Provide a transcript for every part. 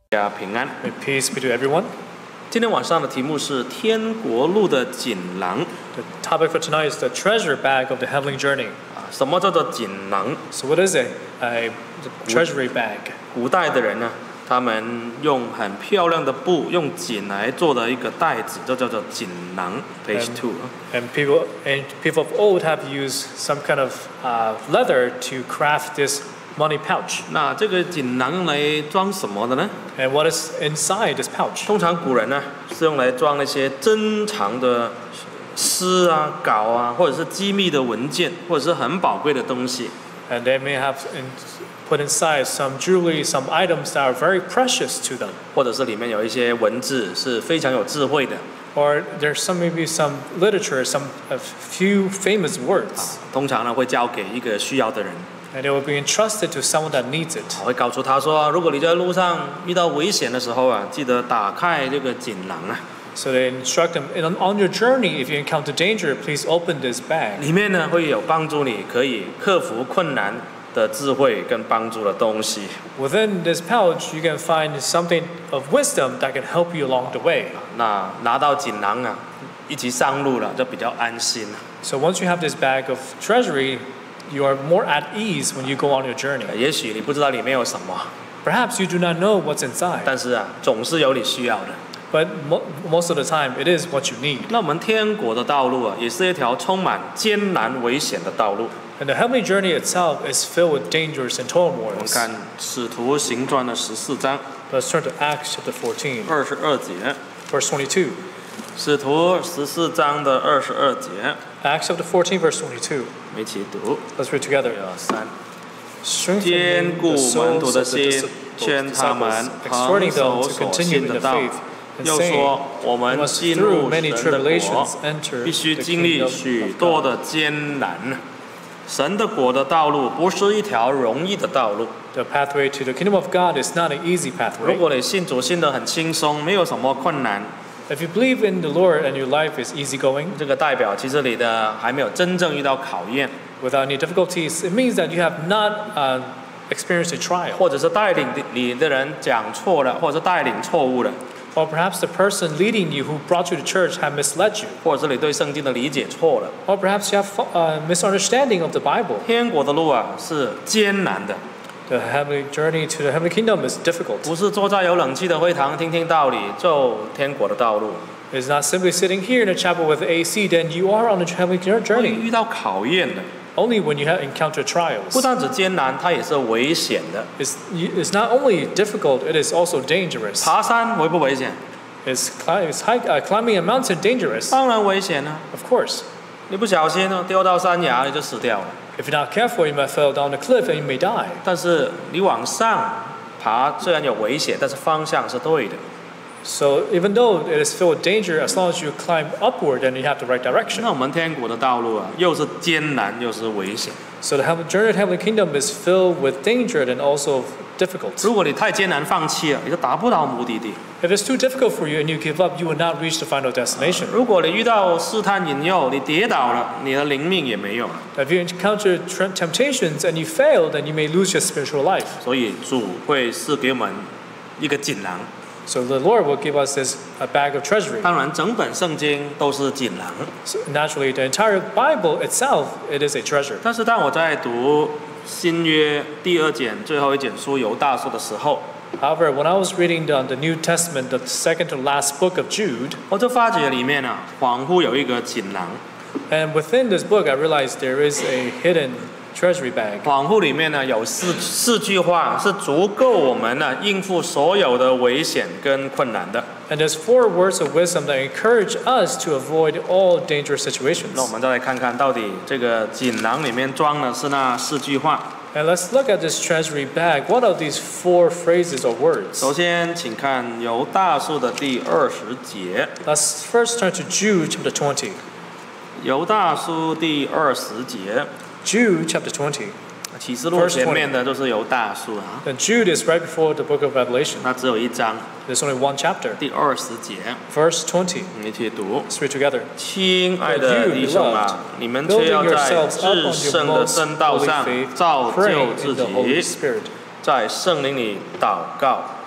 大家平安。 May peace be to everyone. 今天晚上的题目是天国路的锦囊。 The topic for tonight is the treasure bag of the heavenly journey. 什么叫做锦囊？ So what is a treasury bag? 古代的人呢，他们用很漂亮的布，用锦来做的一个袋子，就叫做锦囊。Page 2。 And people of old have used some kind of leather to craft this money pouch. 那这个锦囊用来装什么的呢？ And what is inside this pouch? 通常古人呢是用来装那些珍藏的诗啊、稿啊，或者是机密的文件，或者是很宝贵的东西。 And they may have put inside some jewelry, some items that are very precious to them. 或者是里面有一些文字是非常有智慧的。 Or there's maybe some literature, a few famous words. 通常呢会交给一个需要的人。 And it will be entrusted to someone that needs it. 我会告诉他说，如果你在路上遇到危险的时候啊，记得打开这个锦囊啊。 So they instruct them, on your journey, if you encounter danger, please open this bag. 里面呢会有帮助你可以克服困难的智慧跟帮助的东西。 Within this pouch, you can find something of wisdom that can help you along the way. 那拿到锦囊啊，一起上路了，就比较安心了。 So once you have this bag of treasury, you are more at ease when you go on your journey. 也许你不知道里面有什么， Perhaps you do not know what's inside, 但是啊，总是有你需要的。 but most of the time, it is what you need. 那我们天国的道路啊，也是一条充满艰难危险的道路。 And the heavenly journey itself is filled with dangers and 我们 turmoils. 看《使徒行传》的14章 Let's turn to Acts chapter 14, 22节， verse 22. 使徒14章的22节， Acts chapter 14, verse 22. 一起读。 Let's read together. 坚 Strengthening 固 the 门徒 souls 的 of the 心，劝他们 disciples, 恒 exhorting 守 them to 所 continue 信 in 的 the 道。 faith, and 又 saying, 说，我 we 们 must 进 through 入 many 神的国 tribulations，enter 必须 the 经历 kingdom 许 of 多 God. 的艰难。神的国的道路不是一条容易的道路。 The pathway to the kingdom of God is not an easy 如 pathway. 果你信主信得很轻松，没有什么困难， If you believe in the Lord and your life is easygoing, 这个代表其实你的还没有真正遇到考验， without any difficulties, it means that you have not experienced a trial. 或者是带领你的人讲错了，或者是带领错误了， Or perhaps the person leading you who brought you to church have misled you. 或者是你对圣经的理解错了。 Or perhaps you have misunderstanding of the Bible. 天国的路啊是艰难的， The heavenly journey to the heavenly kingdom is difficult. 不是坐在有冷气的会堂听听道理就天国的道路。 It's not simply sitting here in a chapel with AC, then you are on a heavenly 会 journey. 遇到考验的， Only when you have encountered 不 trials. 但只艰难，它也是危险的。 It's not only difficult, it is also dangerous. 爬山危不危险？ Climbing a mountain dangerous? 当然危险了。 Of course. 你不小心呢，丢到山崖你就死掉了。 If you're not careful, you might fall down the cliff and you may die. 但是你往上爬，虽然有危险，但是方向是对的。 So even though it is filled with danger, as long as you climb upward, then you have the right direction. 那我们天国的道路啊，又是艰难又是危险。 So the journey to the heavenly kingdom is filled with danger and also difficult. 如果你太艰难放弃了，你就达不到目的地。 If it's too difficult for you and you give up, you will not reach the final destination. 如果你遇到试探引诱，你跌倒了，你的灵命也没有了。 If you encounter temptations and you fail, then you may lose your spiritual life. 所以主会赐给我们一个锦囊。 So the Lord will give us this bag of treasury. 当然，整本圣经都是锦囊。 So naturally, the entire Bible itself, it is a treasure. 但是当我在读新约第2卷最后一卷书犹大书的时候， However, when I was reading the New Testament, the second to last book of Jude, 我就发觉里面啊，仿佛有一个锦囊， and within this book, I realized there is a hidden treasury bag. 仿佛里面呢有四句话是足够我们呢应付所有的危险跟困难的。 And there's 4 words of wisdom that encourage us to avoid all dangerous 那我 situations. 们再来看看到底这个锦囊里面装的是那4句话。 And let's look at this treasury bag. What are these 4 phrases or words? 首先，请看犹大书的第20节。 Let's first turn to Jude chapter 20. 犹大书第20节， Jude chapter 20. 启示录前面的都是犹大书啊， And Jude is right before the book of Revelation. 那只有一章， There's only one chapter. 第20节， Verse 20. 你一起读。 Let's read together. 亲爱的弟兄啊，你们却要在至圣的真道上造就 Pray 自 in the Holy 己， Spirit. 在圣灵里祷告，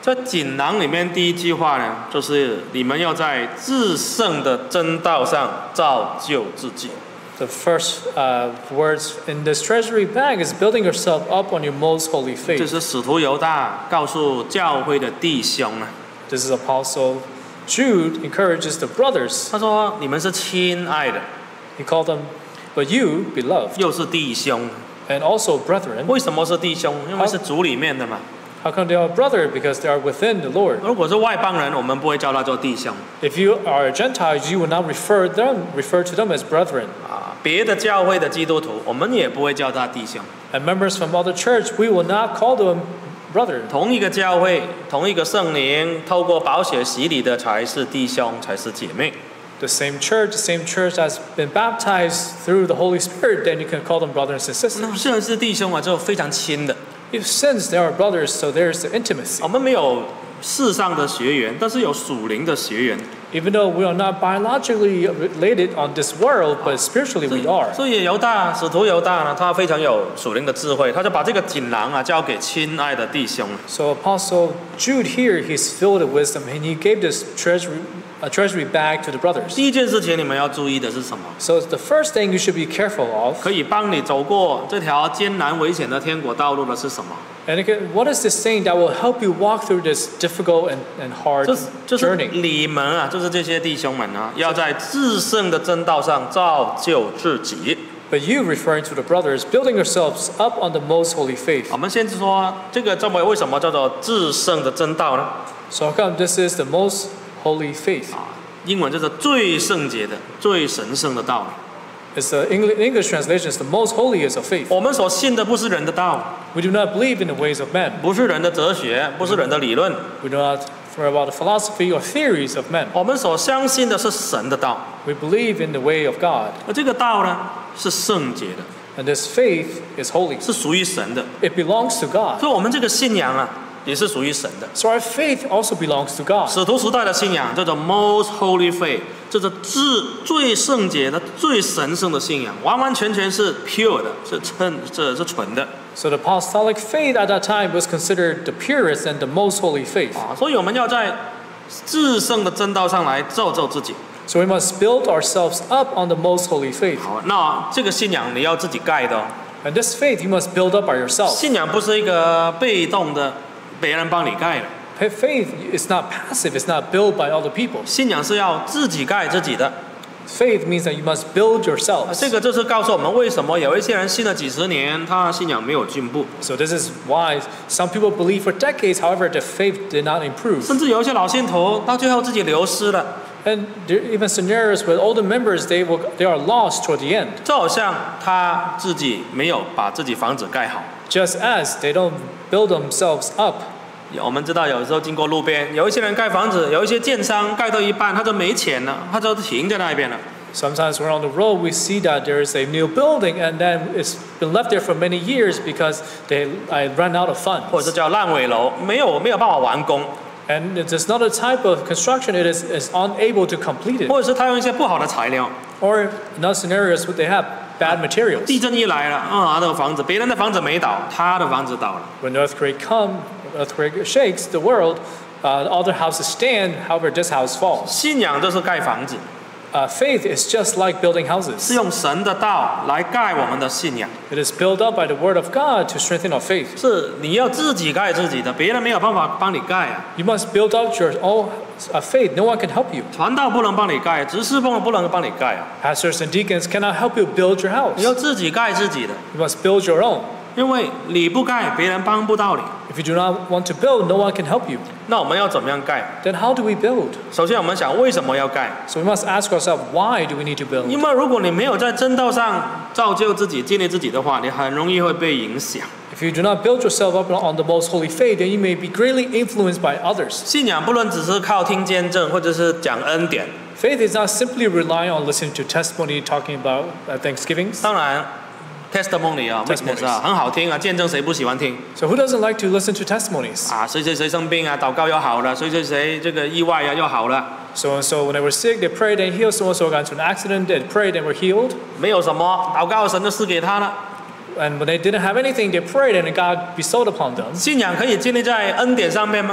在锦囊里面第一句话呢，就是你们要在至圣的真道上造就自己。 The first words in this treasury bag is building yourself up on your most holy 这 faith. 是使徒犹大告诉教会的弟兄啊， This is Apostle Jude encourages the brothers. 他说你们是亲爱的， He called them, but you, beloved, 又是弟兄。 and also brethren. 为什么是弟兄？因为是主里面的嘛。 How come they are brother? Because they are within the Lord. 如果是外邦人，我们不会叫他做弟兄 If you are Gentiles, you will not refer to them as brethren. 啊。别的教会的基督徒，我们也不会叫他弟兄。 And members from other church, we will not call them brother. 同一个教会，同一个圣灵，透过宝血洗礼的才是弟兄，才是姐妹。 The same church has been baptized through the Holy Spirit, then you can call them brothers and sisters. 那虽然是弟兄啊，就非常亲的。 If since they are brothers, so there's the intimacy. 我们没有世上的血缘，但是有属灵的血缘。 Even though we are not biologically related on this world, but spiritually we are. 所以使徒犹大呢，他非常有属灵的智慧，他就把这个锦囊啊交给亲爱的弟兄。 So Apostle Jude here, he's filled with wisdom, and he gave this treasury bag to the brothers. 第一件事情你们要注意的是什么？ So the first thing you should be careful of, 可以帮你走过这条艰难危险的天国道路的是什么？ and again, what is this thing that will help you walk through this difficult and hard 就是 journey? 你们啊，就是这些弟兄们啊，要在至圣的真道上造就自己。 But you, referring to the brothers, building yourselves up on the most holy faith. 我们先说这个为什么叫做至圣的真道呢？ So how come this is the most holy faith? 英文就是最圣洁的、最神圣的道理。 It's the English translation is the most holiest of faith. 我们所信的不是人的道， We do not believe in the ways of men. 不是人的哲学，不是人的理论， We do not care about the philosophy or theories of men. 我们所相信的是神的道。 We believe in the way of God. 而这个道呢，是圣洁的， And this faith is holy. 是属于神的。 It belongs to God. 所以，我们这个信仰啊，也是属于神的。 So our faith also belongs to God. 使徒时代的信仰叫做 Most Holy Faith， 就是最圣洁的、最神圣的信仰，完完全全是 pure 的，是纯的 So the apostolic faith at that time was considered the purest and the most holy faith. 啊。所以我们要在至圣的真道上来造就自己。 So we must build ourselves up on the most holy faith. 好，那这个信仰你要自己盖的哦。 And this faith you must build up by yourself. 信仰不是一个被动的，别人帮你盖的。 Faith is not passive, it's not built by other people. 信仰是要自己盖自己的。 Faith means that you must build yourselves. 这个就是告诉我们为什么有一些人信了几十年，他信仰没有进步， So this is why some people believe for decades, however, their faith did not improve. 甚至有一些老信徒到最后自己流失了。 And there are even scenarios where older members they are lost toward the end, 就好像他自己没有把自己房子盖好。 just as they don't build themselves up. 我们知道有时候经过路边，有一些人盖房子，有一些建商盖到一半他就没钱了，他就停在那边了。 Sometimes we're on the road, we see that there is a new building, and then it's been left there for many years because they ran out of 或者是 funds. 叫烂尾楼，没有办法完工， And it's not a type of construction; it is unable to complete it. 或者是他用一些不好的材料。 Or in other scenarios, they have bad materials. 地震一来了，啊，那个房子，别人的房子没倒，他的房子倒了。 When the earthquake shakes the world, other houses stand. However, this house falls. 信仰就是盖房子， Faith is just like building 是 houses. 用神的道来盖我们的信仰， It is built up by the word of God to strengthen our faith. 是你要自己盖自己的，别人没有办法帮你盖啊。 You must build up your own faith. No one can help you. 传道不能帮你盖，执事不能帮你盖啊， Pastors and deacons cannot help you build your 你 house. 要自己盖自己的， You must build your own. 因为你不盖，别人帮不到你。 If you do not want to build, no one can help you. 那我们要怎么样盖？ Then how do we build? 首先我们想为什么要盖？ So we must ask ourselves, why do we need to 因 build? 为如果你没有在正道上造就自己、建立自己的话，你很容易会被影响。 If you do not build yourself up on the most holy faith, then you may be greatly influenced by others. 信仰不能只是靠听见证或者是讲恩典， Faith is not simply relying on listening to testimony, talking about Thanksgivings. 当然 testimony 啊 Testimonies ，witness 啊，很好听啊，见证谁不喜欢听 So who doesn't like to listen to testimonies? 啊？谁生病啊，祷告又好了；谁这个意外啊又好了。 So and so when they were sick, they prayed and healed. So and so got into an accident, they prayed and were healed. 没有什么，祷告神就赐给他了。 And when they didn't have anything, they prayed and God bestowed upon them. 信仰可以建立在恩典上面吗？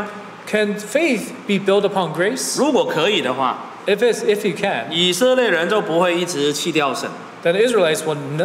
Can faith be built upon grace? 如果可以的话， If you can, 以色列人就不会一直弃掉神。 then the Israelites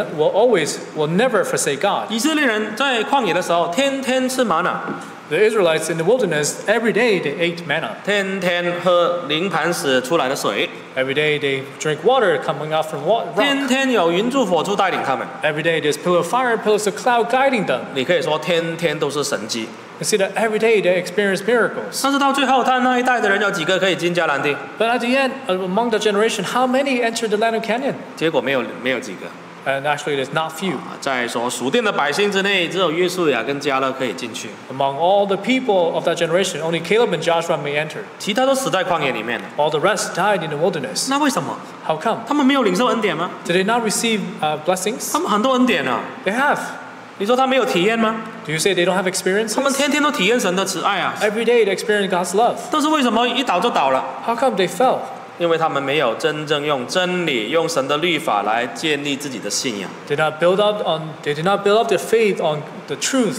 will never forsake God. 以色列人在旷野的时候，天天吃玛瑙， The Israelites in the wilderness, every day they ate manna. 天天喝灵磐石出来的水， Every day they drink water coming out from rock. 天天有云柱火柱带领他们。 Every day there's pillar of fire, pillars of cloud guiding them. 你可以说天天都是神迹。 You see that every day they experience miracles. 但是到最后，他那一代的人有几个可以进迦南地？ But at the end, among the generation, how many entered the land of Canaan? 结果没有几个。 And actually, there's not few. 在说属天的百姓之内，只有约书亚跟迦勒可以进去， Among all the people of that generation, only Caleb and Joshua may enter. 其他都死在旷野里面了。 All the rest died in the wilderness. 那为什么？ How come? 他们没有领受恩典吗？ Did they not receive blessings? 他们很多恩典啊。 They have. 你说他没有体验吗？ Do you say they don't have 他们 experiences? 天天都体验神的慈爱啊。 Every day they experience God's love. 但是为什么一倒就倒了？ How come they fell? 因为他们没有真正用真理、用神的律法来建立自己的信仰。 They did not build up their faith on the truth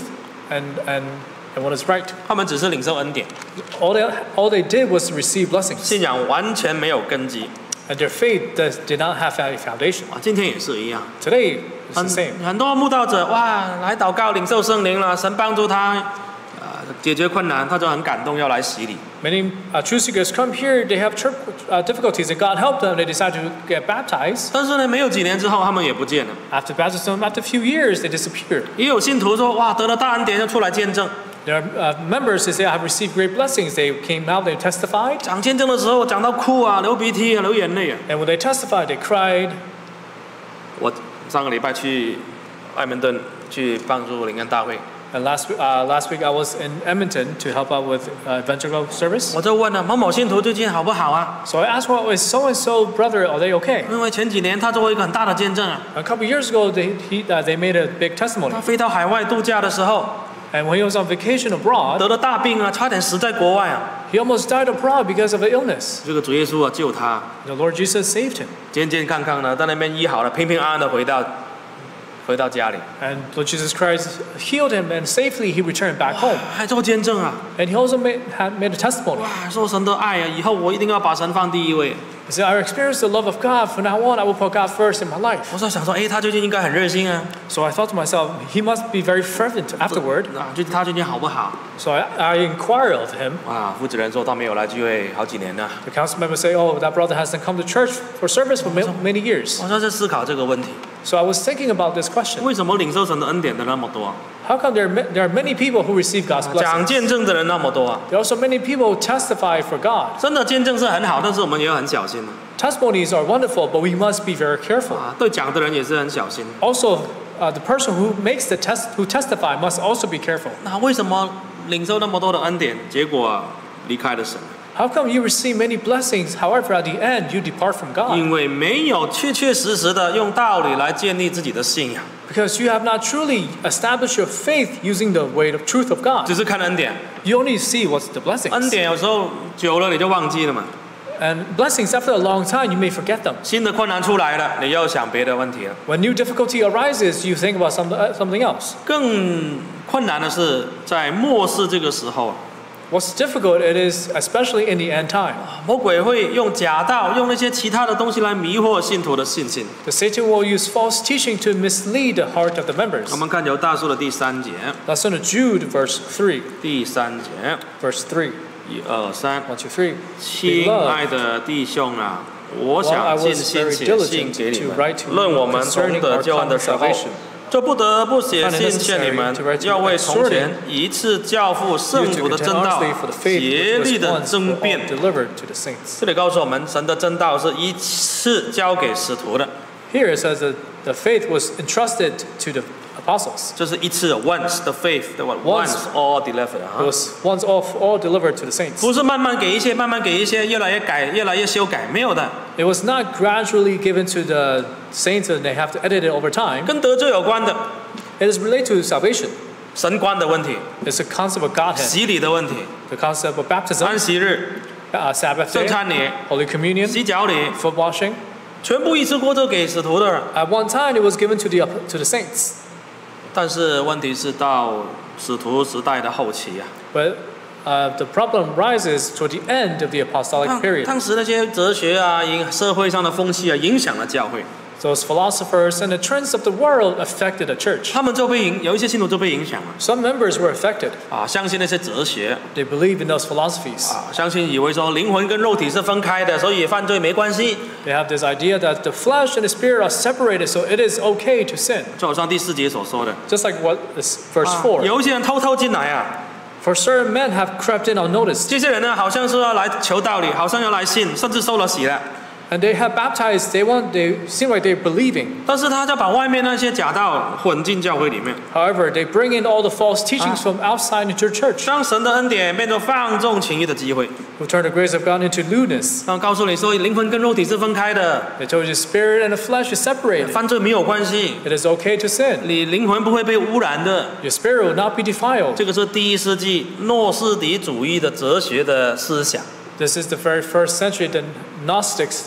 and what is right. 他们只是领受恩典， All they did was receive blessings. 信仰完全没有根基 And their faith did not have any foundation. 啊。今天也是一样， Today, it's the same. 很多慕道者哇，来祷告领受圣灵了，神帮助他解决困难，他就很感动要来洗礼。 Many truth seekers come here, they have difficulties, and God helped them. They decide to get baptized. 但是呢，没有几年之后，他们也不见了。 After baptism, after a few years, they disappear. 也有信徒说，哇，得了大恩典就出来见证。 There are members who say, I have received great blessings. They came out, they testified. 讲见证的时候，讲到哭啊，流鼻涕啊，流眼泪啊。 And when they testified, they cried. 我上个礼拜去艾蒙顿去帮助灵恩大会， And last week, I was in Edmonton to help out with evangelical service. 我就问了某某信徒最近好不好啊？ So I asked, well, is so-and-so brother, are they okay? 因为前几年他做过一个很大的见证啊， A couple years ago, they made a big testimony. 他飞到海外度假的时候 And when he was on vacation abroad, 得了大病啊，差点死在国外啊。 he almost died abroad because of an illness. 这个主耶稣啊救他， The Lord Jesus saved him. 健健康康的在那边医好了，平平安安的回到家里， And Lord Jesus Christ healed him, and safely he returned back home. 还做见证啊！ And he also made a testimony. 哇，说神的爱啊，以后我一定要把神放第一位。 He said, I experienced the love of God. From now on, I will put God first in my life. 我想说，哎，他最近应该很热心啊， So I thought to myself, he must be very fervent afterward. 啊，他最近好不好？ So I inquired of him. 啊，负责人说他没有来聚会好几年了。 The council members say, oh, that brother hasn't come to church for service for many years. 我就在思考这个问题， So I was thinking about this question. 为什么领受神的恩典的那么多， How come there are many people who receive God's 讲 blessings? 见证的人那么多啊？ There are also many people who testify for God. 真的见证是很好，但是我们也要很小心 Testimonies are wonderful, but we must be very careful. 啊。对讲的人也是很小心。 Also, the person who testify must also be careful. 那为什么领受那么多的恩典，结果离开了神？ How come you receive many blessings, however, at the end you depart from God? 因为没有确确实实的用道理来建立自己的信仰， Because you have not truly established your faith using the way of truth of God. 只是看恩典。 You only see what's the 恩 blessings. 典有时候久了你就忘记了嘛。 And blessings, after a long time, you may forget them. 新的困难出来了，你又想别的问题了。 When new difficulty arises, you think about something else. 更困难的是在末世这个时候， What's difficult, it is especially in the end time. 魔鬼会用假道，用那些其他的东西来迷惑信徒的信心。 The Satan will use false teaching to mislead the heart of the members. 我们看犹大书的第3节， That's in Jude, verse 3. 第3节， Verse 3. 1、2、3。 1, 2, 3. 亲爱的弟兄啊，我 While I 想尽 was 心 very 写信 diligent 给你 to 们 write to， 论 you 我们同 concerning 得 our 救恩的时候 common salvation， 就不得不写信劝你们 find it necessary to write，to 要为从 exhorting 前一次教父圣徒的真道 for the faith 竭 which 力 was 的 once 争 for all 辩。 delivered to the saints. 这里告诉我们，神的真道是一次交给使徒的， Here it says that the faith was entrusted to the apostles. 这是一次 once the faith 对吧 Once ？once all delivered It was once all delivered to the saints. 不是慢慢给一些，慢慢给一些，越来越改，越来越修改，没有的， It was not gradually given to the saints and they have to edit it over time. 跟得救有关的， It is related to salvation. 神观的问题， It's a concept of Godhead, 洗礼的问题， the concept of baptism, 安息日、 Sabbath 圣 day, 餐礼、 Holy Communion, 洗脚礼， foot washing. 全部一次过就给使徒的。 At one time, it was given to the saints. 但是问题是到使徒时代的后期啊， But the problem rises toward the end of the apostolic period. 当时那些哲学啊、社会上的风气啊，影响了教会， Those philosophers and the trends of the world affected the church. 他们就有一些信徒就被影响了 Some members were affected. 啊，相信那些哲学 They believed in those philosophies. 啊，相信以为说灵魂跟肉体是分开的，所以犯罪没关系。 They have this idea that the flesh and the spirit are separated, so it is okay to sin. 就好像第4节所说的， Just like what is verse 啊 4. 有一些人偷偷进来啊， For certain men have crept in unnoticed, 这些人呢，好像是要来求道理，好像要来信，甚至受了洗了。 and they have baptized. They seem like they're believing. 但是他就把外面那些假道混进教会里面， However, they bring in all the false teachings from outside into your church, 将神的恩典变作放纵情欲的机会。 who turn the grace of God into lewdness. 他告诉你说，灵魂跟肉体是分开的， They told you the spirit and the flesh is separated. 犯罪没有关系， It is okay to sin. 你灵魂不会被污染的。 Your spirit will not be defiled. 这个是第1世纪诺斯底主义的哲学的思想。 This is the very first century, the Gnostics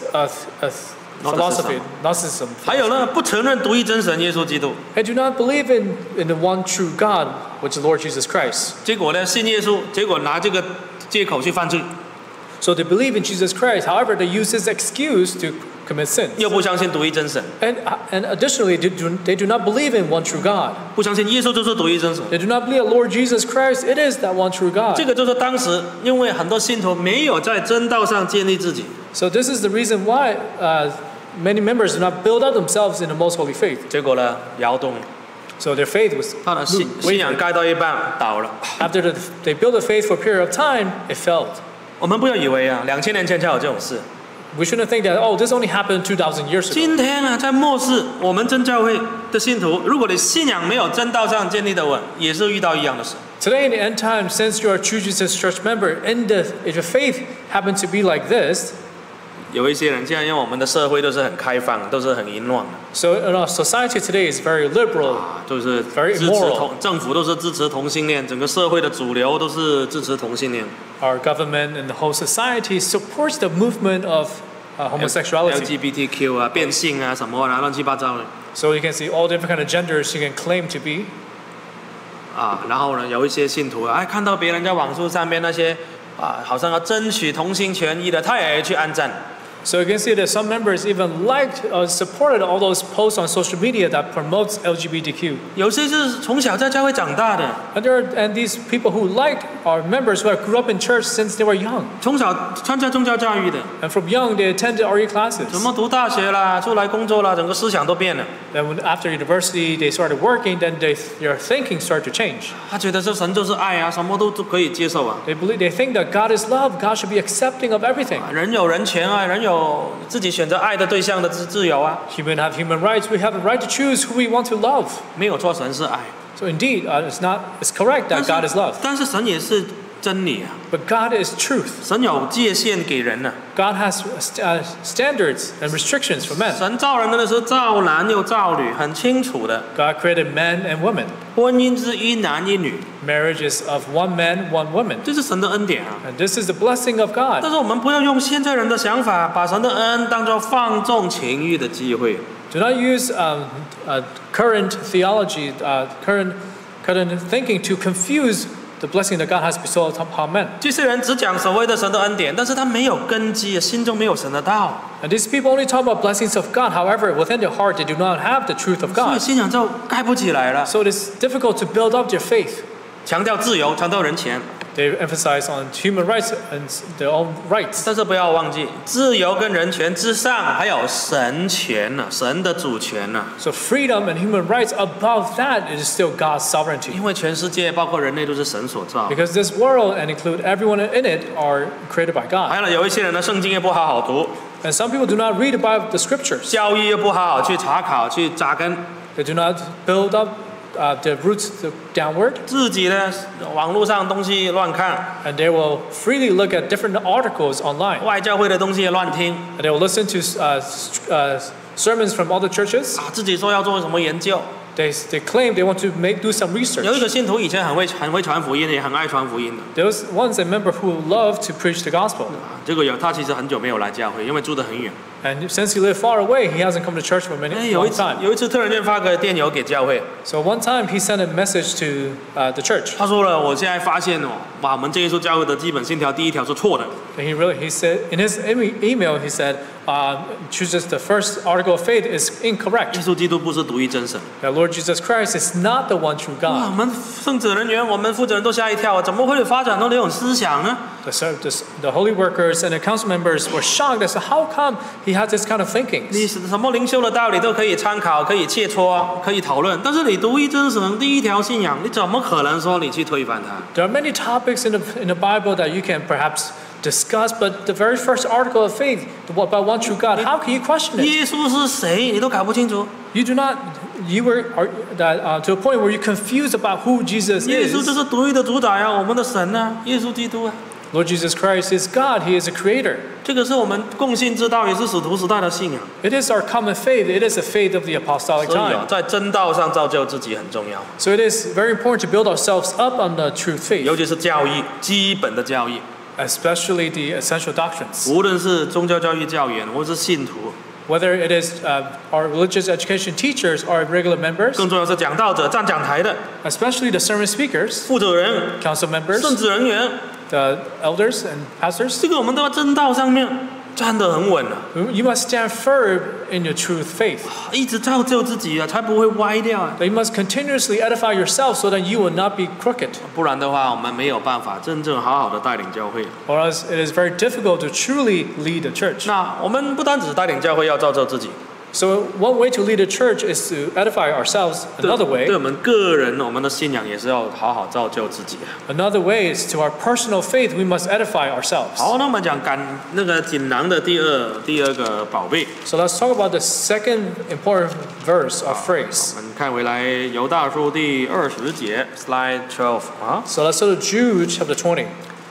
philosophy, Gnosticism. 还有呢，不承认独一真神耶稣基督， They do not believe in the one true God, which is the Lord Jesus Christ. 结果呢，信耶稣，结果拿这个借口去犯罪， So they believe in Jesus Christ. However, they use this excuse to commit sins. 又不相信独一真神， And additionally, they do not believe in one true God. 不相信耶稣就是独一真神。 They do not believe Lord Jesus Christ. It is that one true 这 God. 个就是当时因为很多信徒没有在真道上建立自己， So this is the reason why many members do not build up themselves in the most holy faith. 结果呢摇动， So their faith was 他的信仰盖到一半倒了。 after they built a faith for a period of time, it failed. 我们不要以为啊，2000年前才有这种事。 We shouldn't think that, oh, this only happened 2,000 years ago. 今天啊，在末世，我们真教会的信徒，如果你信仰没有真道上建立的稳，也是遇到一样的事。 Today in the end time, since you are a true Jesus Church member, if your faith happens to be like this, 有一些人现在因为我们的社会都是很开放，都是很淫乱的 so our society today is very liberal. 啊，都是 Very 支持 immoral. 政府都是支持同性恋，整个社会的主流都是支持同性恋。 Our government and the whole society supports the movement of homosexuality. LGBTQ 啊，变性啊，什么啊，乱七八糟的 So you can see all different kind of genders you can claim to be. 啊。然后呢，有一些信徒啊，看到别人在网络上面那些啊，好像要争取同性权益的，他也去按赞。 So you can see that some members even liked or supported all those posts on social media that promotes LGBTQ. 有些是从小在教会长大的， And these people who liked are members who have grew up in church since they were young. 从小参加宗教教育的， And from young, they attended RE 怎 classes. 么读大学啦，出来工作啦，整个思想都变了。 Then after university, they started working, then their thinking started to change. 他觉得这神就是爱啊，什么都可以接受啊。 They think that God is love, God should be accepting of everything. 人有人权啊，人有自己选择爱的对象的自由啊， Humans have human rights, we have the right to choose who we want to love. 没有错，神是爱。 So indeed, it's correct that God is love. 但是神也是真理啊， But God is truth. 神有界限给人啊。 God has standards and restrictions for men. 神造人的时候造男又造女，很清楚的。 God created men and women. 婚姻是一男一女， Marriage is of one man, one woman. 这是神的恩典啊。 And this is the blessing of 但 God. 是我们不要用现在人的想法，把神的恩当作放纵情欲的机会。 Do not use current theology, current thinking to confuse the blessing that God has bestowed upon men. 这些人只讲所谓的神的恩典，但是他没有根基，心中没有神的道， And these people only talk about blessings of God. However, within their heart, they do not have the truth of 所以 God. 信仰就盖不起来了。 So it is difficult to build up their faith. 强调自由，强调人权， They emphasize on human rights and their own rights. 但是不要忘记，自由跟人权之上还有神权呢、神的主权呢、 So freedom and human rights, above that, it is still God's sovereignty. 因为全世界包括人类都是神所造。 Because this world and include everyone in it are created by God. 还有呢，有一些人呢，圣经也不好好读， And some people do not read about the scriptures. 教育又不好好去查考、去扎根， They do not build up their roots downward. 自己呢网络上东西乱看， And they will freely look at different articles online. 外教会的东西也乱听 And they will listen to sermons from other churches. 啊，自己说要做什么研究。 They claim they want to do some 有一 research. 个信徒以前很会传福音，也很爱传福音的。 There was once a member who loved to preach the gospel. 这个他其实很久没有来教会，因为住得很远。 And since he lived far away, he hasn't come to church for 哎， a long time. 有一次突然间发个电邮给教会， So one time he sent a message to the church. 他说了，我现在发现哦，我们这一所教会的基本信条第一条是错的。 And he said in his email he said, chooses the first article of faith is 耶 incorrect. 稣基督不是独一真神。 That Lord Jesus Christ is not the one true 哇，我 God. 们圣职人员，我们负责人都吓一跳啊，怎么会发展到那种思想呢？ The holy workers and the council members were shocked as to how come he had this kind of thinking. 你什么灵修的道理都可以参考，可以切磋，可以讨论，但是你独一真神第一条信仰，你怎么可能说你去推翻它？ There are many topics in the Bible that you can perhaps discuss, but the very first article of faith about one true God, how can you question it? 耶稣是谁，你都搞不清楚。 You do not. You were to a point where you confused about who Jesus 耶稣 is. 就是独一的主宰啊，我们的神啊，耶稣基督啊， Lord Jesus Christ is God. He is a creator. 这个是我们共信之道，也是使徒时代的信仰。 It is our common faith. It is the faith of the apostolic 所以啊 time.， 在真道上造就自己很重要， So it is very important to build ourselves up on the true faith, 尤其是教义，基本的教义， especially the essential doctrines. 无论是宗教教育教员，或是信徒， Whether it is our religious education teachers or regular members, 更重要是讲道者、站讲台的 especially the sermon speakers, 负责人、 council members, 圣职人员， the elders and pastors. 这个我们都要真道上面站得很稳了， You must stand firm in your truth faith. 一直造就自己啊，才不会歪掉啊。 That you must continuously edify yourself so that you will not be crooked. 不然的话，我们没有办法真正好好的带领教会。 Or else it is very difficult to truly lead a church. 那我们不单只是带领教会，要造就自己。 So one way to lead a church is to edify ourselves. 对 Another way, 对我们个人，我们的信仰也是要好好造就自己啊。 another way is to our personal faith. We must edify ourselves. 好，那我们讲那个锦囊的第二个宝贝。 So let's talk about the second important verse or phrase. 我们看回来犹大书第20节 ，Slide 12啊， So let's go to Jude chapter 20.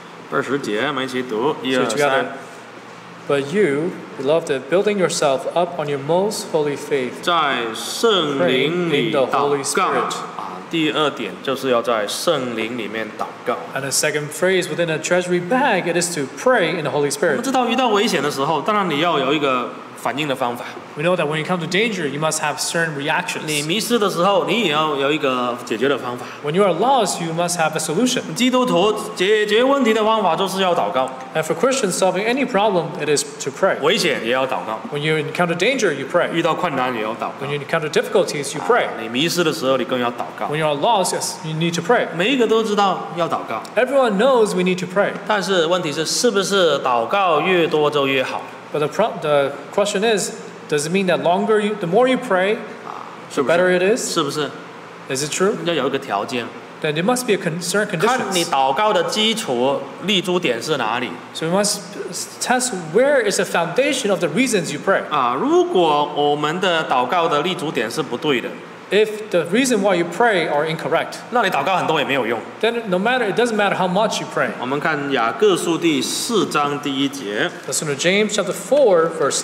20节，我们一起读，1、 So 2、3 together.。But you, beloved, building yourself up on your most holy faith, 在圣灵里 Pray in the 祷 Holy 告 Spirit 啊，第二点就是要在圣灵里面祷告。 and the second phrase within a treasury bag, it is to pray in the Holy 我 Spirit. 们知道遇到危险的时候，当然你要有一个反应的方法。 We know that when you come to danger, you must have certain 你 reactions. 迷失的时候，你也要有一个解决的方法。 When you are lost, you must have a solution. 基督徒解决问题的方法就是要祷告， And for Christians solving any problem, it is to pray. 危险也要祷告， When you encounter danger, you pray. 遇到困难也要祷告 When。you encounter difficulties, you pray. 你迷失的时候，你更要祷告。 When you are lost, yes, you need to pray. 每一个都知道要祷告， Everyone knows we need to pray. 但是问题是不是祷告越多就越好？ But the question is, does it mean that the more you pray, 是 the 不 better 是？ it is? 是不是？ Is it true? 要有一个条件， Then there must be certain 看你 conditions. 祷告的基础立足点是哪里 So we must test where is the foundation of the reasons you pray. 啊？如果我们的祷告的立足点是不对的， If the reason why you pray are incorrect, 那你祷告很多也没有用。 then it doesn't matter how much you pray. 我们看雅各书第4章第1节， Listen to James chapter 4, verse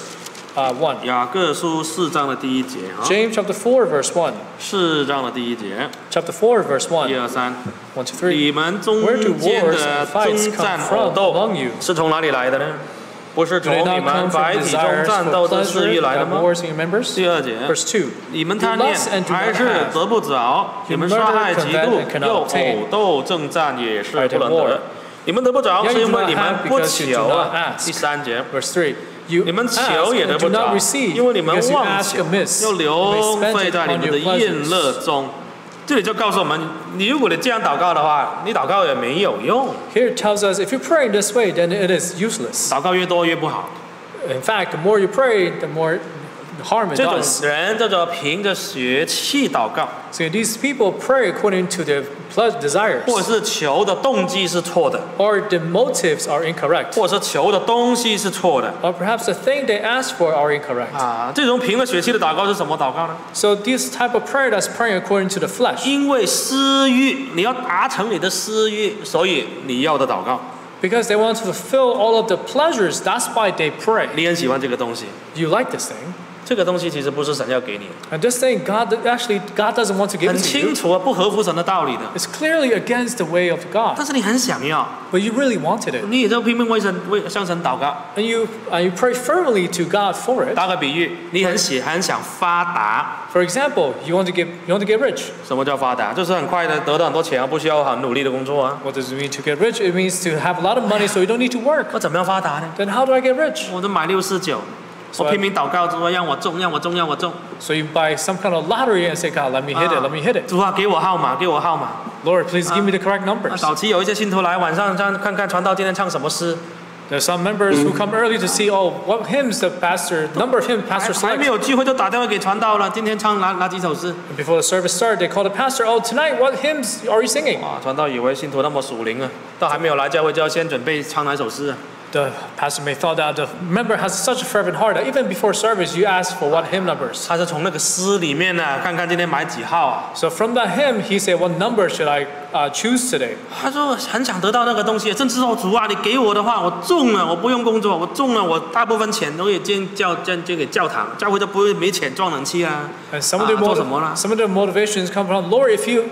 1. 雅各书4章的第1节啊， James chapter 4, verse 1. 4章的第1节 Chapter 4, verse ，1、 1. 2、3， 1 to 3. 你们中 Where do 间 wars 的 and fights 征 come 战 from 殴斗 among you? 是从哪里来的呢？不是 Do 从 they 你 not 们 come 白 from 体中 desires 战 for 斗的私 pleasure 欲来的 that 吗？ wars in your members? 第2节， Verse 2. 你们 You 贪恋 lust and do 还 not 是 have. 得不着，你 You 们杀害 murder, 嫉 covet, 妒 and cannot 又 obtain. 偶斗征战，也是 Fight 不 and 能 war. 得。你们得不着， Yet 是 you 因 do 为 not 你们 have 不 because you 求 do 啊 not。ask. 第3节， Verse 3. You 你们 ask 求也 and 得 do 不着 not，receive 因为你们 because you 妄 ask 求， amiss. 又 You 流 may spend 费 it 在你 on 们 your 的宴 pleasures. 乐中。这里就告诉我们，你如果你这样祷告的话，你祷告也没有用。 Here it tells us if you pray in this way, then it is useless. 祷告越多越不好。 In fact, the more you pray, the more harm it 这种 does. 人叫做凭着血气祷告， So these people pray according to their desires, 或者是求的动机是错的， or the motives are incorrect, 或者是求的东西是错的。 or perhaps the thing they ask for are incorrect. 啊，这种凭着血气的祷告是什么祷告呢？ So this type of prayer that's praying according to the flesh, 因为私欲，你要达成你的私欲，所以你要的祷告。 because they want to fulfill all of the pleasures, that's why they pray. 你很喜欢这个东西， You like this thing. 这个东西其实不是神要给你的， And this thing, God doesn't want to give 很 it to 清 you. 楚啊，不合乎神的道理的。 It's clearly against the way of God, 但是你很想要， but you really wanted it. 你也就拼命为向神祷告。 And you pray fervently to God for it. 打个比喻，你很想发达。 For example, you want to get rich. 什么叫发达？就是很快的得到很多钱啊，不需要很努力的工作啊。 What does it mean to get rich? It means to have a lot of money so you don't need to work. 我怎么样发达呢？ Then how do I get rich? 我都买649，我拼命祷告，主啊，让我中，让我中，让我中。 So you buy some kind of lottery and say, God, let me hit it, let me hit it. 主啊，给我号码，给我号码。 Lord, please give me the correct 啊 numbers. 早期有一些信徒来晚上这样看看传道今天唱什么诗， There's some members who come early to see, what hymns the number of hymns pastor 还没 selects. 有聚会就打电话给传道了，今天唱哪几首诗？ And before the service started, they call the pastor, tonight, what hymns are you singing? 啊，传道以为信徒那么属灵啊，到还没有来教会就要先准备唱哪首诗啊？ The pastor may thought that the member has such a fervent heart that even before service, you ask for what hymn numbers. 他是从那个诗里面呢，看看今天买几号啊？ So from that hymn, he said, what number should I choose today? 他说很想得到那个东西，甚至说主啊，你给我的话，我中了，我不用工作，我中了，我大部分钱都可以捐给教堂，教会都不会没钱装冷气啊。 And some of the 做什么啦？ some of the motivations come from, Lord, if you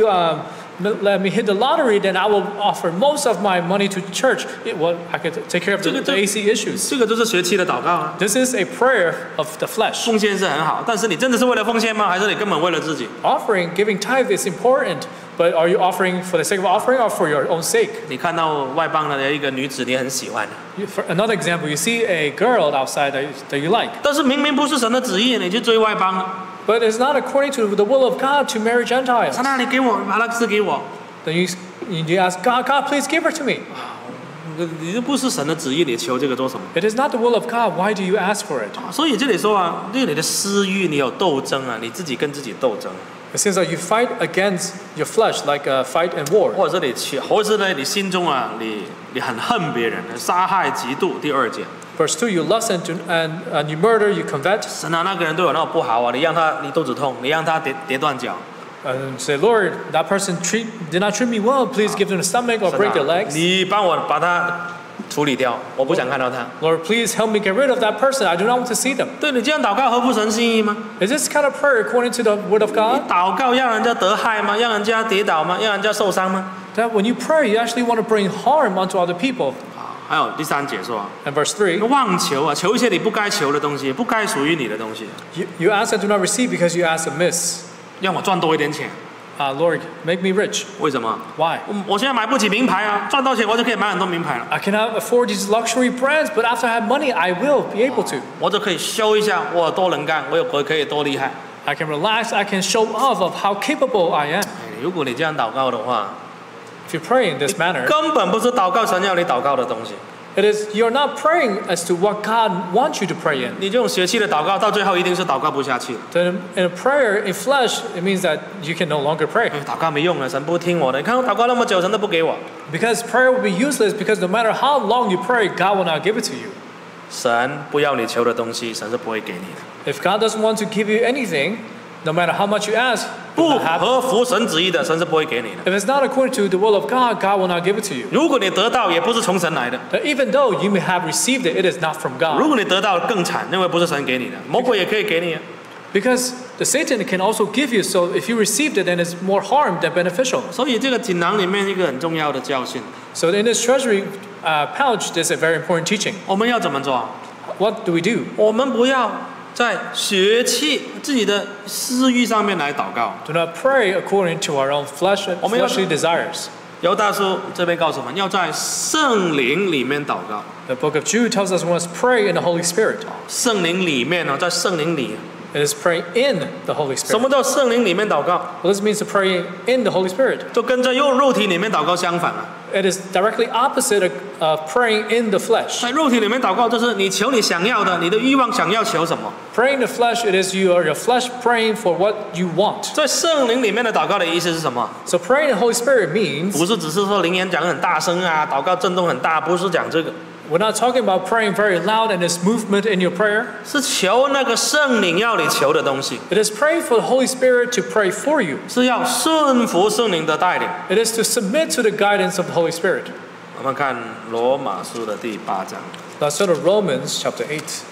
let me hit the lottery, then I will offer most of my money to church. I could take care of the AC issues. 这个就是血气的祷告啊。 This is a prayer of the flesh. 奉献是很好，但是你真的是为了奉献吗？还是你根本为了自己？ Offering, giving tithe is important, but are you offering for the sake of offering or for your own sake? 你看到外邦的一个女子，你很喜欢， For another example, you see a girl outside that you like, 但是明明不是神的旨意，你去追外邦， but it's not according to the will of God to marry Gentiles. 神啊，你给我把那个事给我， Then you ask God, God, please give her to me. 你这不是神的旨意，你求这个做什么？ It is not the will of God. Why do you ask for it? 所以这里说啊，对你的私欲，你有斗争啊，你自己跟自己斗争， It seems like you fight against your flesh like a fight in war. 或者是呢，你心中啊，你很恨别人，杀害、嫉妒。第2节， Verse 2, you lust and you murder, you covet. 神啊，那个人对我那么不好啊，你肚子痛，你让他跌断脚。 And say, Lord, that person did not treat me well. Please give them a stomach or 神 break their 啊， legs. 你帮我把他处理掉，我不想看到他。 Lord, please help me get rid of that person. I do not want to see them. 对你这样祷告合乎神心意吗？ Is this kind of prayer according to the word of 你 God? 祷告让人家得害吗？让人家跌倒吗？让人家受伤吗？ That when you pray, you actually want to bring harm onto other people. 还有第3节说， And verse 3, 妄求啊，求一些你不该求的东西，不该属于你的东西， you ask and do not receive because you ask amiss. 让我赚多一点钱。 Lord, make me rich. 为什么？ Why? 我现在买不起名牌啊，赚到钱我就可以买很多名牌了， I cannot afford these luxury brands, but after I have money, I will be able to. 我就可以秀一下我有多能干，我可以多厉害。 I can relax, I can show off of how capable I am. 如果你这样祷告的话， If you pray in this manner, 根本不是祷告神要你祷告的东西， it is you're not praying as to what God wants you to pray in. 你这种血气的祷告，到最后一定是祷告不下去。 Then in a prayer in flesh, it means that you can no longer pray. 祷告没用了，神不听我的。你看我祷告那么久，神都不给我。 Because prayer will be useless because no matter how long you pray, God will not give it to you. 神不要你求的东西，神是不会给你的。 If God doesn't want to give you anything, no matter how much you ask, it 不 will not happen. 合乎神旨意的，神是不会给你的。 If it's not according to the will of God, God will not give it to you. 如果你得到，也不是从神来的。 That even though you may have received it, it is not from 如 God. 果你得到更惨，因为不是神给你的，魔鬼也可以给你啊。 Because the Satan can also give you, so if you received it, then it's more harm than beneficial. 所以这个锦囊里面一个很重要的教训， So in this treasury pouch, there's a very important teaching. 我们要怎么做？ What do we do? 我们不要在血气自己的私欲上面来祷告。 Do not pray according to our own fleshly desires. 犹大书这边告诉我们，要在圣灵里面祷告。 The book of Jude tells us we must pray in the Holy Spirit. 圣灵里面呢，在圣灵里， It is praying in the Holy 什 Spirit. 么叫圣灵里面祷告？ Well, this means to pray in the Holy Spirit. 就跟在肉体里面祷告相反啊。 It is directly opposite of praying in the flesh. 在肉体里面祷告，就是你求你想要的，你的欲望想要求什么？ Praying in the flesh, it is your flesh praying for what you want. 在圣灵里面的祷告的意思是什么？ So praying in the Holy Spirit means 不是只是说灵言讲很大声啊，祷告震动很大，不是讲这个， we're not talking about praying very loud and there's movement in your prayer. 是求那个圣灵要你求的东西， It is praying for the Holy Spirit to pray for you. 是要顺服圣灵的带领。 It is to submit to the guidance of the Holy Spirit. 我们看罗马书的第8章， Let's go to Romans chapter 8.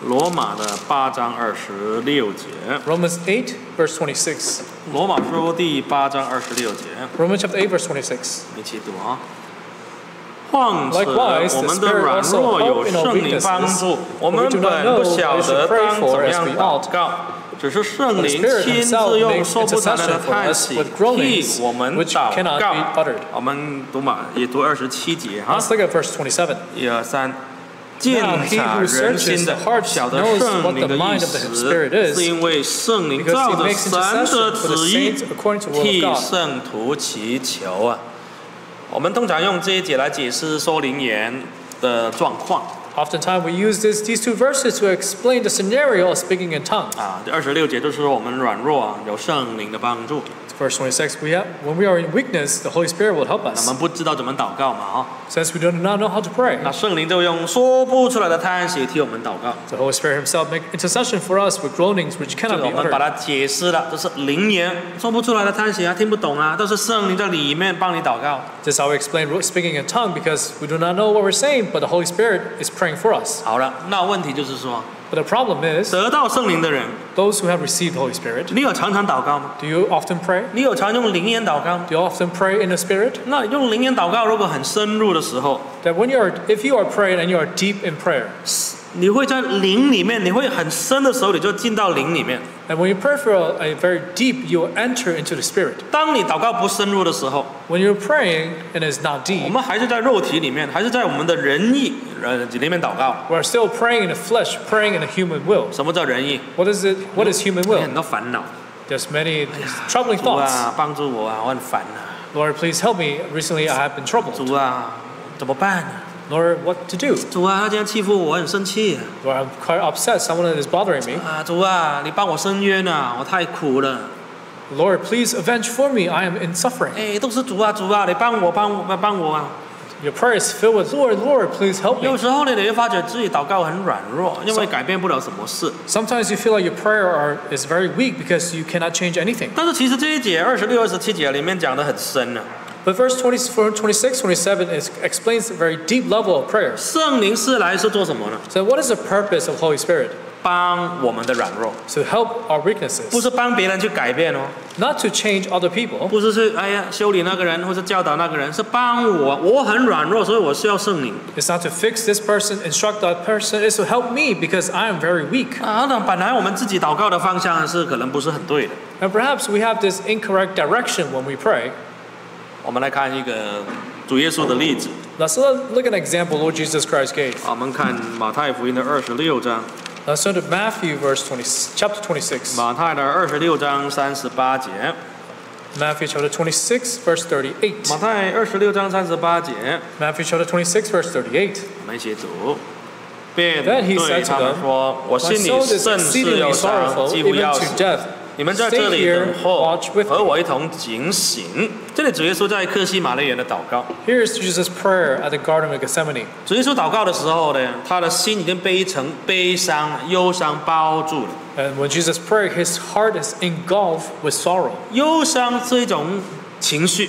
罗马的8章26节。 Romans 8, verse 26. 罗马书第8章26节， Romans chapter 8, verse 26. 一起读啊。况且 Likewise, 我 the 们的 Spirit 软 also 弱有 help in our 圣灵帮 weaknesses, 助，我 for we 们 do not 本 know 不晓 what we 得 should pray 当 for 怎么 as 样 we 祷 ought. 告，只是圣 The 灵 Spirit 亲 himself 自用 makes 说不出来的 intercession for 叹 us 息 with 替 groanings 我们 which 祷 cannot 告 be uttered. 我们读嘛，也读27节哈 Let's，look at verse 27. 1、2、3。鉴 Now he 察 who 人心 searches 的 the，hearts 晓得 knows 圣 what 灵 the 的意 mind of the 思， Spirit is, 是因为圣灵 because 照 he 着 makes 神的 intercession for the 旨意 saints according to the will 替 of God. 圣徒祈求啊。我们通常用这一节来解释说灵言的状况 Oftentimes we use these two verses to explain the scenario of speaking in tongues. 啊。这26节就是说我们软弱啊，有圣灵的帮助， Verse 26, when we are in weakness, the Holy Spirit will help 我 us. 们不知道怎么祷告嘛啊。 Since we do not know how to pray, 那圣灵就用说不出来的叹息替我们祷告。 the Holy Spirit Himself make intercession for us with groanings which 这 cannot 个 be 我们把 uttered. 它解释了，这是灵言说不出来的叹息啊，听不懂啊，都是圣灵在里面帮你祷告。 This is how we explain speaking in tongue, because we do not know what we're saying, but the Holy Spirit is praying for us. 好了，那问题就是说， But the problem is, 得到圣灵的人， those who have received the Holy Spirit, 你有常常祷告吗？ do you often pray? 你有常用灵言祷告吗？ Do you often pray in the Spirit? 那用灵言祷告，如果很深入的时候， That if you are praying and you are deep in prayer, 你会在灵里面，你会很深的时候，你就进到灵里面。 and when you pray for a very deep, you will enter into the Spirit. 当你祷告不深入的时候， When you're praying and it's not 我 deep, 们还是在肉体里面，还是在我们的仁义里面祷告。 we're still praying in the flesh, praying in the human will. 什么叫仁义？ What is it? What is human 有 will? 很多烦恼。 There's many troubling 主 thoughts. 啊，帮助我啊，我很烦啊。 Lord, please help me. Recently, I have been troubled. 主啊，怎么办啊？ Lord, what to do? 主啊，他这样欺负我，我很生气 Lord, I'm quite upset. Someone is bothering me. 啊！主啊，你帮我伸冤啊，我太苦了。 Lord, please avenge for me. I am in suffering. 哎，都是主啊，主啊，你帮我啊！ Your prayer is filled with, Lord, Lord, please help 有 me. 时候呢，你会发觉自己祷告很软弱，因为改变不了什么事。 Sometimes you feel like your prayer is very weak because you cannot change anything. 但是其实这一节26、27节里面讲的很深呢、 But verse 24, 26, 27 explains a very deep level of prayer. 圣灵是来是做什么呢？ So what is the purpose of Holy Spirit? 帮我们的软弱， To help our 不 weaknesses. 是帮别人去改变哦， Not to change other people. 不是去哎呀修理那个人或者教导那个人，是帮我，我很软弱，所以我需要圣灵 It's not to fix this person, instruct that person. It's to help me because I am very weak. 啊。那本来我们自己祷告的方向是可能不是很对的。 And perhaps we have this incorrect direction when we pray. 我们来看一个主耶稣的例子， Let's look at an example Lord Jesus Christ gave. 我们看马太福音的26章， Let's turn to Matthew chapter 26. 马太的26章38节， Matthew chapter 26, verse 38. 马太26章38节， Matthew chapter 26, verse 38. 我们一起读。便 Then he 对 said to 他们 them, 说：“我 My 心里 soul is 甚是忧 exceedingly 伤， sorrowful, 几乎 even 要 to 死。 death. 你们在这 Stay 里 here, 等候， watch with 和 me. 我一同警醒。”这里主耶稣在克西马利园的祷告。 Here is Jesus' prayer at the Garden of Gethsemane. 主耶稣祷告的时候呢，他的心已经被一层悲伤、忧伤包住了。 And when Jesus prayed, his heart is engulfed with sorrow. 忧伤是一种情绪，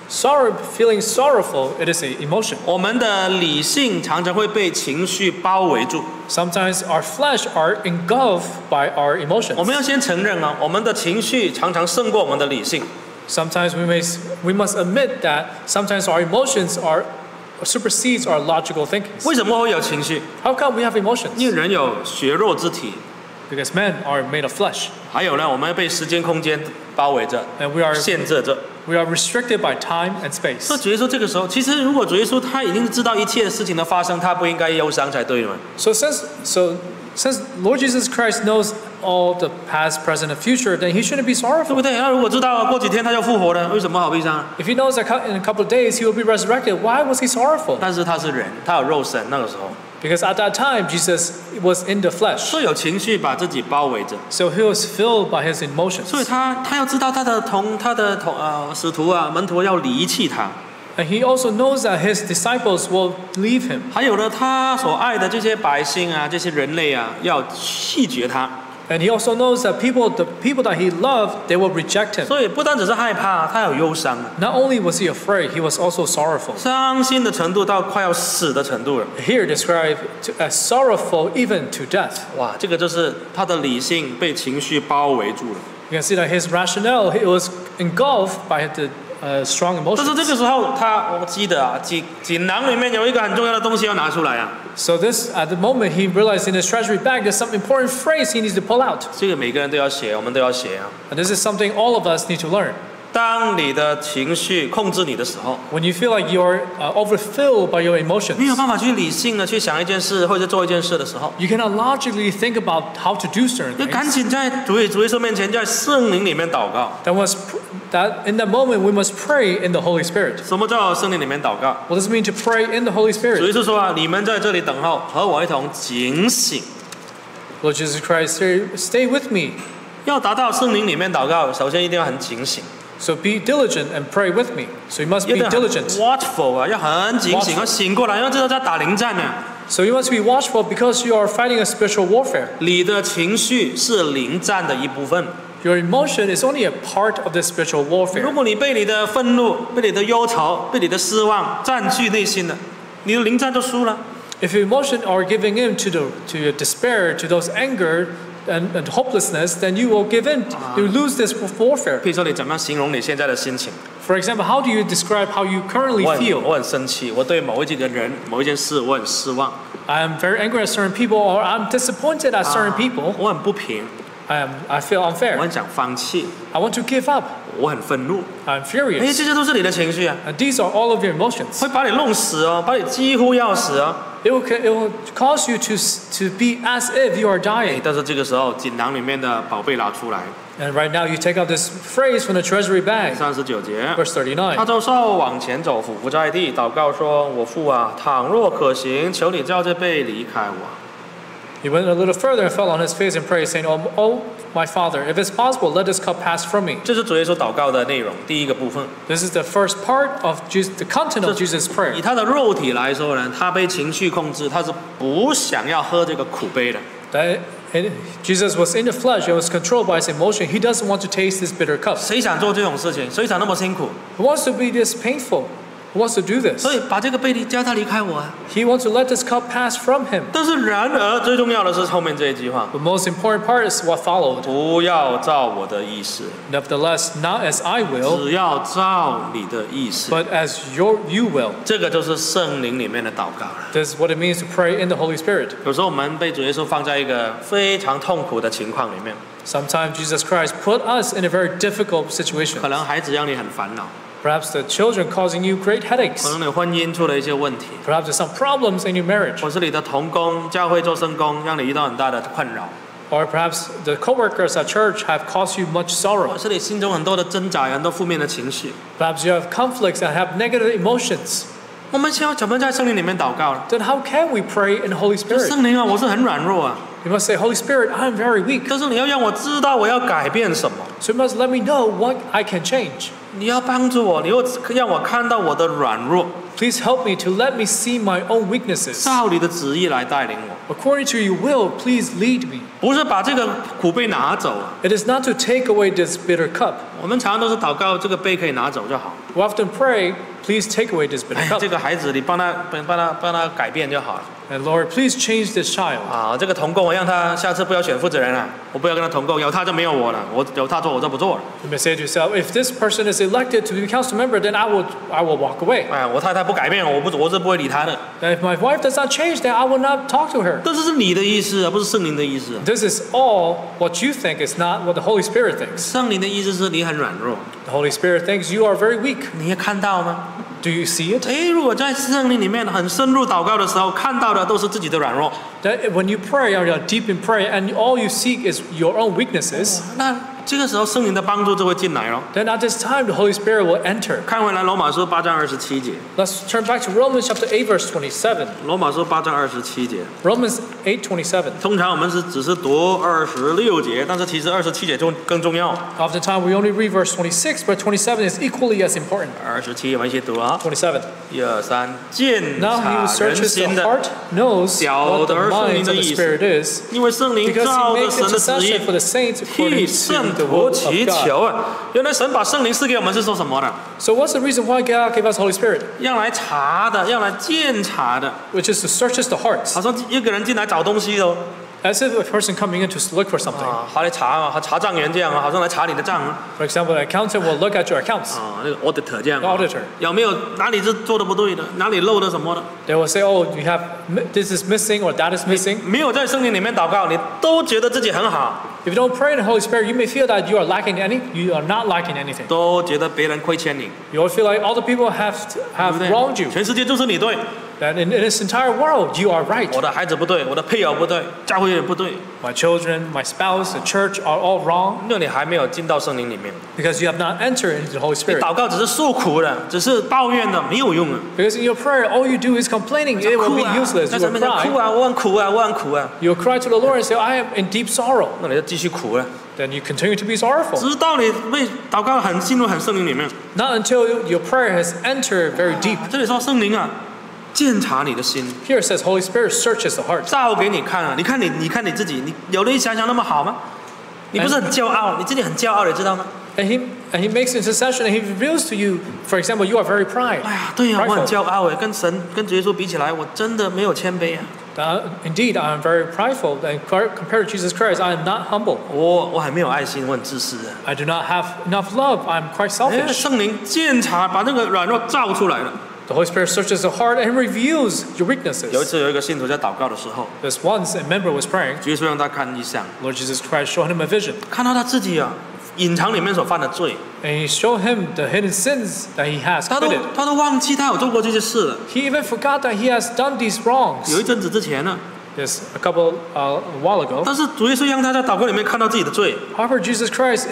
Feeling sorrowful, it is an emotion. 我们的理性常常会被情绪包围住。 Sometimes our flesh are engulfed by our 我 emotions. 们要先承认啊，我们的情绪常常胜过我们的理性。 Sometimes we must admit that sometimes our emotions supersedes our logical thinking. 为什么会有情绪？ How come we have 因为 emotions? 人有血肉之体， Because men are made of flesh, 还有呢，我们被时间空间包围着、 and we are 限制着。 restricted by time and 所以 space. 主耶稣这个时候，其实如果主耶稣他已经知道一切事情的发生，他不应该忧伤才对嘛。 So since Lord Jesus Christ knows all the past, present, and future, then he shouldn't be 对 sorrowful. 不对？那如果知道过几天他就复活了，为什么好悲伤？ If he knows that in a couple of days he will be resurrected, why was he sorrowful? 但是他是人，他有肉身，那个时候， Because at that time Jesus was in the flesh, 所以有情绪把自己包围着。 so he was filled by his 所以 emotions. 他要知道他的使徒啊门徒要离弃他， And he also knows that his disciples will leave him. 还有呢他所爱的这些百姓啊，这些人类啊，要弃绝他。 And he also knows that the people that he loved, they will reject him. 所以不单只是害怕，他有忧伤， Not only was he afraid, he was also sorrowful. 伤心的程度到快要死的程度了。 Here described as sorrowful even to death. 哇，这个就是他的理性被情绪包围住了。 You can see that his rationale it was engulfed by the strong 但是这 emotions. 个时候我记得啊，锦囊里面有一个很重要的东西要拿出来啊。 So at the moment he realized in his treasury bag there's some important phrase he needs to pull out. 这个每个人都要写，我们都要写啊。 And this is something all of us need to learn. 当你的情绪控制你的时候， When you feel like you're overfilled by your 没有 emotions, 办法去理性的去想一件事或者做一件事的时候， you cannot logically think about how to do certain 就赶 things. 紧在主耶稣面前，在圣灵里面祷告。 That in that moment we must pray in the Holy Spirit. 什么叫圣灵里面祷告？ What does it mean to pray in the Holy 主 Spirit? 耶稣说啊，你们在这里等候，和我一同警醒。 Lord Jesus Christ, stay with me. 要达到圣灵里面祷告，首先一定要很警醒， So be diligent and pray with me. So you must 要 be 很 diligent. watchful 啊，要很警醒， Watchful 要醒过来，因为这是在打灵战呢。 So you must be watchful because you are fighting a spiritual warfare. 你的情绪是灵战的一部分。 Your emotion is only a part of this spiritual 如 warfare. 果你被你的愤怒、被你的忧愁、被你的失望占据内心了，你的灵战就输了。 If your emotions are giving in to your despair, to those anger and hopelessness, then you will give in. You lose this warfare. 譬如说，你怎么样形容你现在的心情？ For example, how do you describe how you currently 我 feel? 很生气，我对某几个人、某一件事我很失望， I am very angry at certain people, or I'm disappointed at certain people. 我很不平， I feel 我 unfair. 很想放弃， I want to give up. 我很愤怒。 I'm 哎， furious. 这些都是你的情绪啊， And these are all of your emotions. 会把你弄死哦，把你几乎要死哦。 It will cause you to be as if you are 哎， dying. 但是这个时候锦囊里面的宝贝拿出来， And right now you take out this phrase from the treasury bag, 39节。 verse 他 39. 就稍往前走，俯伏在地，祷告说：“我父啊，倘若可行，求你叫这杯离开我。” He went a little further and fell on his face and prayed, saying, Oh, my Father, if it's possible, let this cup pass from me. 这是主耶稣祷告的内容，第一个部分。 This is the first part of the content of Jesus' 以 prayer. 他的肉体来说呢，他被情绪控制，他是不想要喝这个苦杯的。 Jesus was in the flesh and was controlled by his emotion. He doesn't want to taste this bitter cup. 谁想做这种事情？谁想那么辛苦？ Who wants to be this painful? Who wants to do this? 所以把这个杯叫他离开我啊！ He wants to let this cup pass from him. 但是然而最重要的是后面这一句话： The most important part is what followed. 不要照我的意思， Nevertheless, not as I will, 只要照你的意思。 but as you will. 这个就是圣灵里面的祷告了。 This is what it means to pray in the Holy Spirit. 有时候我们被主耶稣放在一个非常痛苦的情况里面， Sometimes Jesus Christ put us in a very difficult situation. 可能孩子让你很烦恼， Perhaps the children causing you great 可 headaches. 能你婚姻出了一些问题， Perhaps there's some problems in your marriage. 或是你的同工教会做圣工让你遇到很大的困扰， Or perhaps the co-workers at church have caused you much 或 sorrow. 是你心中很多的挣扎，很多负面的情绪。 Perhaps you have conflicts and have negative emotions. 我们需要怎么在圣灵里面祷告呢？ Then how can we pray in the Holy 就 Spirit? 圣灵啊，我是很软弱啊， You must say, Holy Spirit, I'm very weak. 但是你要让我知道我要改变什么， So you must let me know what I can change. 你要帮助我，你要让我看到我的软弱， Please help me to let me see my own weaknesses. 照你的旨意来带领我， According to your will, please lead me. 不是把这个苦杯拿走啊。 It is not to take away this bitter cup. 我们常常都是祷告，这个杯可以拿走就好。 We often pray, please take away this 哎 bitter 呀， cup. 这个孩子你帮他改变就好了。 And Lord, please change this child. 啊，这个同工我让他下次不要选负责人了，我不要跟他同工，有他就没有我了，我有他做我就不做了。 You may say to yourself, if this person is elected to be a council member, then I will walk away. 哎，我太太不改变，我是不会理他的。 And if my wife does not change, then I will not talk to her. 但是是你的意思啊，不是圣灵的意思。 This is all what you think, is not what the Holy Spirit thinks. 圣灵的意思是你很软弱， The Holy Spirit thinks you are very weak. 你也看到吗？ Do you see it? 哎，如果在圣灵里面很深入祷告的时候，看到的都是自己的软弱， That when you pray or you're deep in prayer and all you seek is your own weaknesses, 那这个时候圣灵的帮助就会进来了。 then at this time the Holy Spirit will enter. 看回来罗马书8章27节， Let's turn back to Romans chapter 8, verse 27. 罗马书8章27节。 Romans 8:27. 通常我们只是读26节，但是其实27节更重要。 Oftentimes we only read verse 26, but 27 is equally as important. 27我们一起读啊， 27. 1、2、3，鉴 Now he 察 who 人 searches 心 the 的， heart knows 晓 what 得 the minds of the Spirit is 因为圣灵 because 照 He 着 makes 神的旨 intercession 意 for the saints 替 according 圣 to the 徒 will 祈 of 求 God. 啊！原来神把圣灵赐给我们是做什么的？ So what's the reason why God gave us Holy Spirit? 要来查的，要来鉴察的。 Which is to search us the hearts. 好像一个人进来找东西哦， As if a person coming in to look for something. 啊，他来查啊，查账员这样啊，好像来查你的账啊， For example, an accountant will look at your accounts. 啊，那个 auditor 这样 The 啊， auditor. 有没有哪里是做的不对的，哪里漏的什么的？ They will say, oh, you have this is missing or that is missing. 没有在圣灵里面祷告，你都觉得自己很好， If you don't pray in the Holy Spirit, you may feel that you are lacking you are not lacking anything. 都觉得别人亏欠你， You will feel like all the people have 对不对 wronged you. 全世界就是你对， That in this entire world, you are right. 我的孩子不对，我的配偶不对，教会也不对， My children, my spouse, the church are all wrong 那你还没有进到圣灵里面。 because you have not entered into the Holy 你 Spirit. 祷告只是诉苦的，只是抱怨的，没有用啊。 Because in your prayer, all you do is complaining. It will 哭 be 啊， useless. 在 You 神 will 面前哭 cry. 啊，我很苦啊，我很苦啊， You will cry to the Lord and say, I am in deep sorrow. 那你就继续苦了， Then you continue to be sorrowful. 直到你被祷告很进入很圣灵里面。 Not until your prayer has entered very deep. 这里说圣灵啊，鉴察你的心， Here it says, Holy Spirit searches the heart. 照给你看啊！你看你自己，你有的想想那么好吗？你不是很骄傲，你自己很骄傲，你知道吗？ And he makes intercession and he reveals to you, for example, you are very 哎 pride. 呀，对呀、我很 Prideful. 骄傲哎，跟神跟主耶稣比起来，我真的没有谦卑啊。 Indeed, I am very prideful. And compared to Jesus Christ, I am not humble. 我还没有爱心，我很自私啊。 I do not have enough love. I'm quite 哎， selfish. 圣灵鉴察，把那个软弱照出来了。 The Holy Spirit searches the heart and reveals your 有一 weaknesses. 次有一个信徒在祷告的时候， There's once a member was praying. 主耶稣让他看异象， Lord Jesus Christ showed him a vision. 看到他自己啊隐藏里面所犯的罪， And he showed him the hidden sins that he has 他都 committed. 他都忘记他有做过这些事了。 He even forgot that he has done these 有 wrongs. 一阵子之前呢， Yes, a couple a while ago. 但是主耶稣让他在祷告里面看到自己的罪， However, Jesus Christ,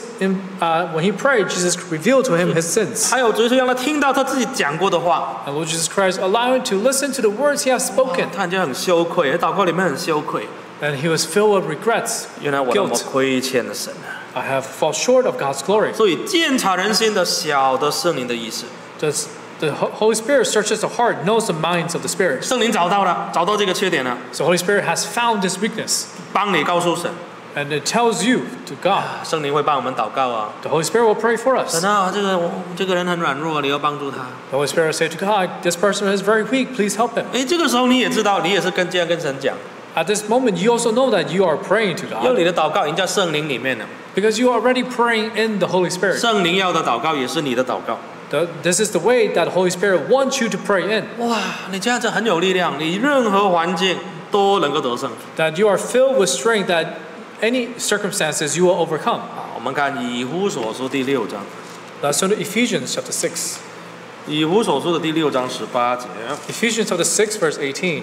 when he prayed, Jesus revealed to him his sins. 还有主耶稣让他听到他自己讲过的话， And Lord Jesus Christ allowed him to listen to the words he has spoken. 他就很羞愧，在祷告里面很羞愧。 And he was filled with regrets, 原来我那么 guilt. 亏欠了神啊！ I have fallen short of God's glory. 所以鉴察人心的，晓得圣灵的意思。 The Holy Spirit searches the heart, knows the minds of the Spirit. 圣灵找到了，找到这个缺点了， So Holy Spirit has found this weakness, 帮你告诉神， and it tells you to God. 圣灵会帮我们祷告啊。 The Holy Spirit will pray for us. 神啊，这个人很软弱，你要帮助他。 The Holy Spirit will say to God, this person is very weak, please help him. 哎，这个时候你也知道，你也是这样跟神讲， At this moment, you also know that you are praying to 因为 God 你的祷告已经在圣灵里面了。 because you are already praying in the Holy Spirit. 圣灵要的祷告也是你的祷告。 This is the way that the Holy Spirit wants you to pray in. 哇，你这样子很有力量，你任何环境都能够得胜。 That you are filled with strength that any circumstances you will overcome. 好，我们看以弗所书第6章， Let's turn to Ephesians chapter 6. 以弗所书的第6章18节， Ephesians chapter 6 verse 18.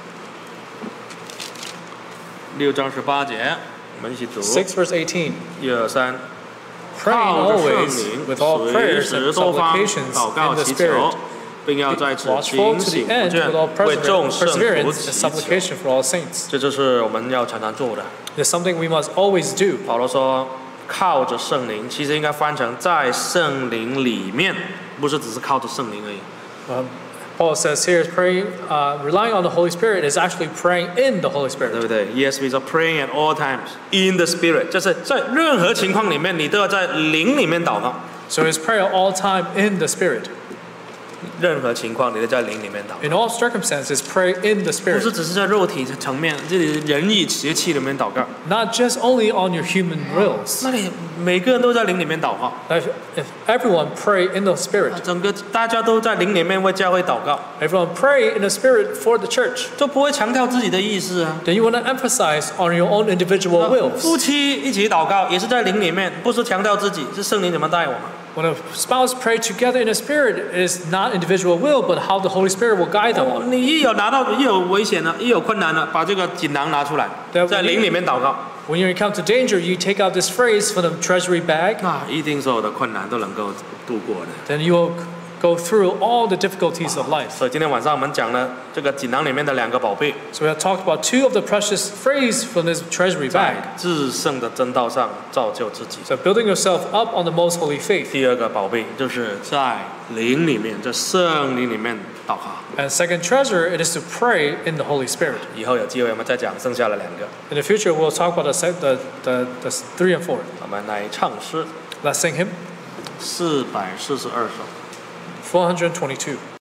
6章18节，我们一起读。 6 verse 18. 1、2、3， Praying 靠着圣 always 灵， with all 随 prayers 时 and 多方 supplications 祷告 in the 祈求 Spirit.， 并要在此 Watchful 警 to 醒 the 不 end 倦 with all， 为众圣徒 perseverance and 祈求。 supplication for all saints. 这就是我们要常常做的。 There's something we must always do. 保罗说，靠着圣灵，其实应该翻成在圣灵里面，不是只是靠着圣灵而已。 Paul says here is praying, relying on the Holy Spirit is actually praying in the Holy 对 Spirit. 不对 ？ESV 说 praying at all times in the Spirit，就是在任何情况里面，你都要在灵里面祷告。 So it's prayer all time in the Spirit. 任何情况，你都在灵里面祷告， In all circumstances, pray in the 不 Spirit. 是只是在肉体层面，这里人意邪气里面祷告。 Not just only on your human wills. 那你每个人都在灵里面祷告， If everyone pray in the Spirit, 整个大家都在灵里面为教会祷告， everyone pray in the Spirit for the church, 就不会强调自己的意思啊。 then you want to emphasize on your own individual wills. 夫妻一起祷告，也是在灵里面，不是强调自己，是圣灵怎么带我们。 When a spouse pray together in the Spirit, it is not individual will, but how the Holy Spirit will guide them. 你一有危险了，一有困难了，把这个锦囊拿出来， 对在灵里面祷告， When you encounter danger, you take out this phrase from the treasury bag, 那一定所有的困难都能够度过的。 then you will go through all the difficulties of life. 所以今天晚上我们讲了这个锦囊里面的2个宝贝， So we have talked about 2 of the precious phrase from this treasury 在 bag. 至圣的真道上造就自己。 So building yourself up on the most holy faith. 第2个宝贝就是在灵里面，在圣灵里面祷告。 And second treasure, it is to pray in the Holy Spirit. 以后有机会我们再讲剩下的2个。 In the future, we'll talk about the 3 and 4. 我们来唱诗 Let's sing him. 442首。 422.